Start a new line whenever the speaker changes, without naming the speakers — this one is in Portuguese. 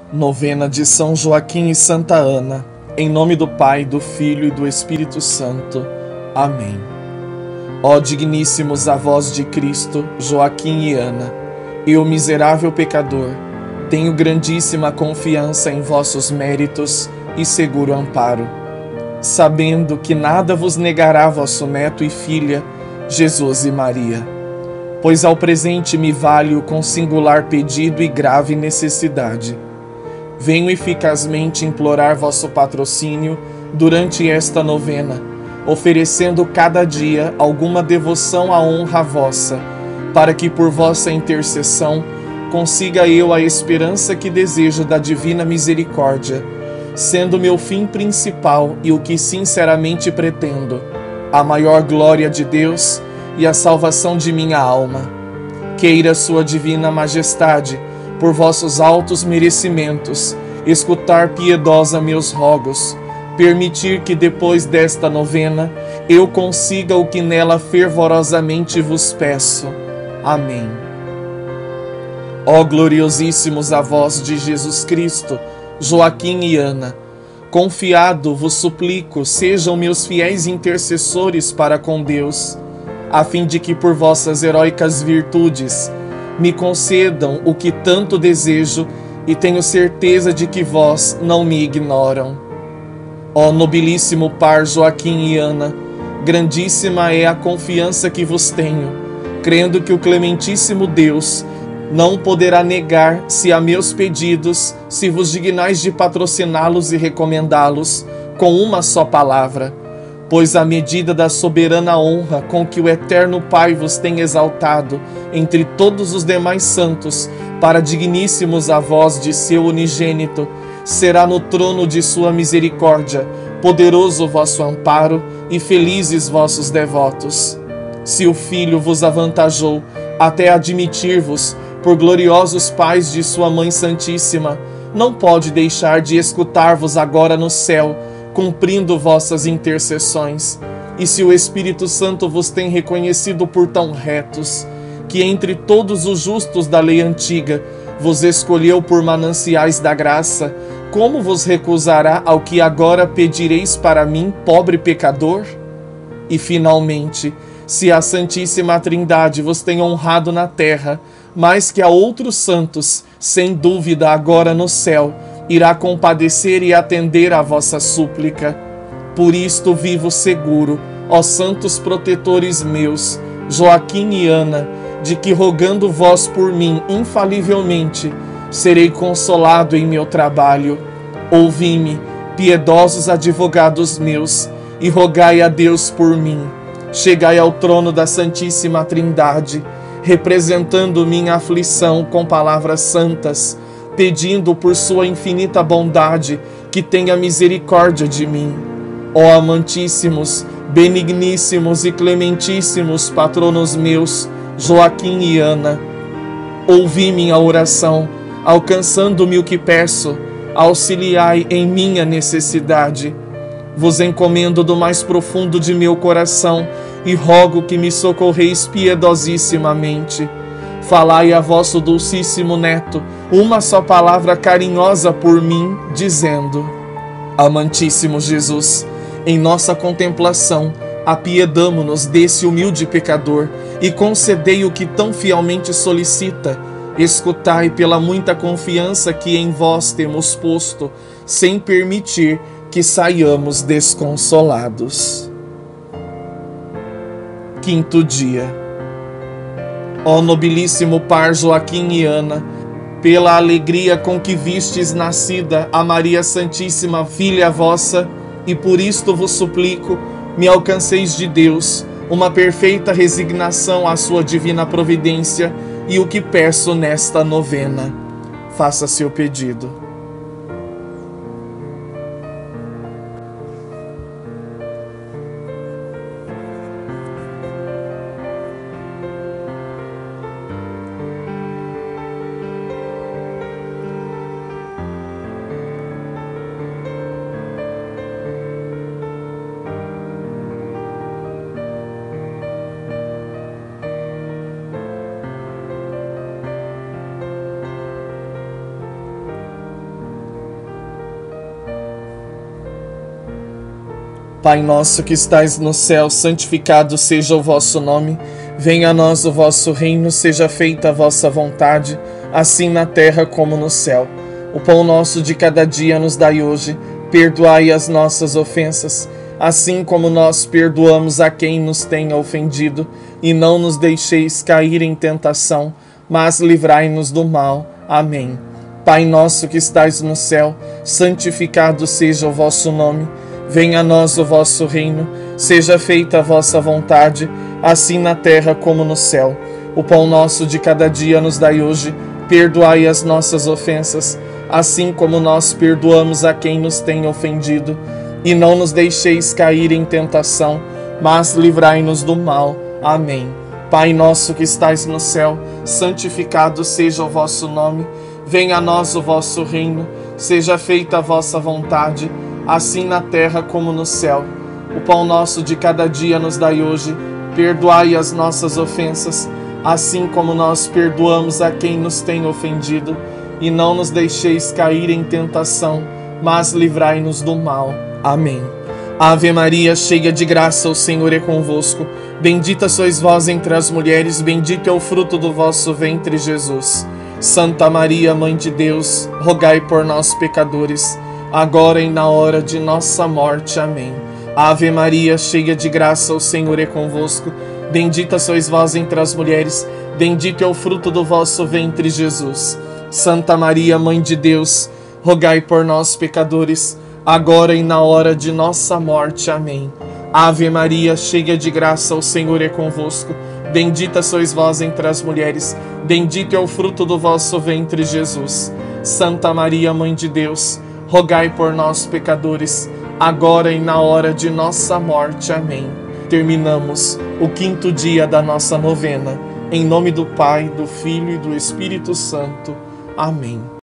Novena de São Joaquim e Santa Ana. Em nome do Pai, do Filho e do Espírito Santo. Amém. Ó digníssimos avós de Cristo, Joaquim e Ana, eu, miserável pecador, tenho grandíssima confiança em vossos méritos e seguro amparo, sabendo que nada vos negará vosso neto e filha, Jesus e Maria, pois ao presente me valho com singular pedido e grave necessidade. Venho eficazmente implorar vosso patrocínio durante esta novena, oferecendo cada dia alguma devoção à honra vossa, para que por vossa intercessão consiga eu a esperança que desejo da divina misericórdia, sendo meu fim principal e o que sinceramente pretendo, a maior glória de Deus e a salvação de minha alma. Queira sua divina majestade, por vossos altos merecimentos, escutar piedosa meus rogos, permitir que depois desta novena eu consiga o que nela fervorosamente vos peço. Amém. Ó gloriosíssimos avós de Jesus Cristo, Joaquim e Ana, confiado vos suplico, sejam meus fiéis intercessores para com Deus, a fim de que por vossas heróicas virtudes me concedam o que tanto desejo e tenho certeza de que vós não me ignoram. Ó nobilíssimo par Joaquim e Ana, grandíssima é a confiança que vos tenho, crendo que o clementíssimo Deus não poderá negar se a meus pedidos, se vos dignais de patrociná-los e recomendá-los com uma só palavra, pois à medida da soberana honra com que o eterno Pai vos tem exaltado entre todos os demais santos, para digníssimos avós de seu unigênito, será no trono de sua misericórdia poderoso vosso amparo e felizes vossos devotos. Se o Filho vos avantajou até admitir-vos por gloriosos pais de sua Mãe Santíssima, não pode deixar de escutar-vos agora no céu, cumprindo vossas intercessões. E se o Espírito Santo vos tem reconhecido por tão retos, que entre todos os justos da lei antiga vos escolheu por mananciais da graça, como vos recusará ao que agora pedireis para mim, pobre pecador? E finalmente, se a Santíssima Trindade vos tem honrado na terra, mais que a outros santos, sem dúvida agora no céu, irá compadecer e atender à vossa súplica. Por isto vivo seguro, ó santos protetores meus, Joaquim e Ana, de que rogando vós por mim infalivelmente, serei consolado em meu trabalho. Ouvi-me, piedosos advogados meus, e rogai a Deus por mim. Chegai ao trono da Santíssima Trindade, representando minha aflição com palavras santas, pedindo por sua infinita bondade que tenha misericórdia de mim. Ó amantíssimos, benigníssimos e clementíssimos patronos meus, Joaquim e Ana, ouvi minha oração, alcançando-me o que peço, auxiliai em minha necessidade. Vos encomendo do mais profundo de meu coração e rogo que me socorreis piedosissimamente. Falai a vosso dulcíssimo neto uma só palavra carinhosa por mim, dizendo: Amantíssimo Jesus, em nossa contemplação, apiedamo-nos desse humilde pecador e concedei o que tão fielmente solicita. Escutai pela muita confiança que em vós temos posto, sem permitir que saiamos desconsolados. Quinto dia. Ó nobilíssimo par Joaquim e Ana, pela alegria com que vistes nascida a Maria Santíssima, filha vossa, e por isto vos suplico, me alcanceis de Deus uma perfeita resignação à sua divina providência e o que peço nesta novena. Faça seu pedido. Pai nosso que estais no céu, santificado seja o vosso nome. Venha a nós o vosso reino, seja feita a vossa vontade, assim na terra como no céu. O pão nosso de cada dia nos dai hoje. Perdoai as nossas ofensas, assim como nós perdoamos a quem nos tenha ofendido. E não nos deixeis cair em tentação, mas livrai-nos do mal. Amém. Pai nosso que estais no céu, santificado seja o vosso nome. Venha a nós o vosso reino, seja feita a vossa vontade, assim na terra como no céu. O pão nosso de cada dia nos dai hoje. Perdoai as nossas ofensas, assim como nós perdoamos a quem nos tem ofendido. E não nos deixeis cair em tentação, mas livrai-nos do mal. Amém. Pai nosso que estais no céu, santificado seja o vosso nome. Venha a nós o vosso reino, seja feita a vossa vontade, assim na terra como no céu. O pão nosso de cada dia nos dai hoje. Perdoai as nossas ofensas, assim como nós perdoamos a quem nos tem ofendido. E não nos deixeis cair em tentação, mas livrai-nos do mal. Amém. Ave Maria, cheia de graça, o Senhor é convosco. Bendita sois vós entre as mulheres, bendito é o fruto do vosso ventre, Jesus. Santa Maria, Mãe de Deus, rogai por nós, pecadores, agora e na hora de nossa morte. Amém. Ave Maria, cheia de graça, o Senhor é convosco. Bendita sois vós entre as mulheres, bendito é o fruto do vosso ventre, Jesus. Santa Maria, Mãe de Deus, rogai por nós, pecadores, agora e na hora de nossa morte. Amém. Ave Maria, cheia de graça, o Senhor é convosco. Bendita sois vós entre as mulheres, bendito é o fruto do vosso ventre, Jesus. Santa Maria, Mãe de Deus, rogai por nós, pecadores, agora e na hora de nossa morte. Amém. Terminamos o 5º dia da nossa novena. Em nome do Pai, do Filho e do Espírito Santo. Amém.